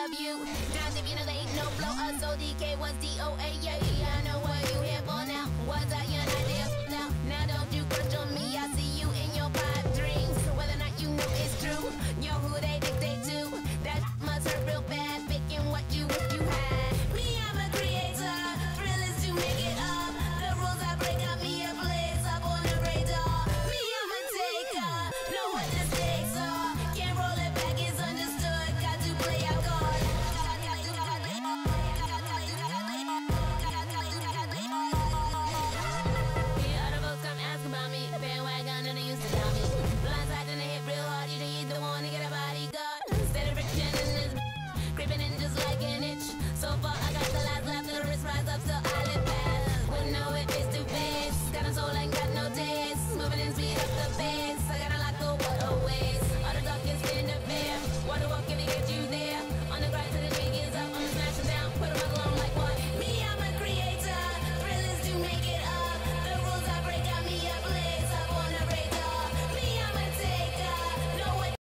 love you. Times if you know they ain't no blow us. So DK was DOA, yeah. I know what you here for.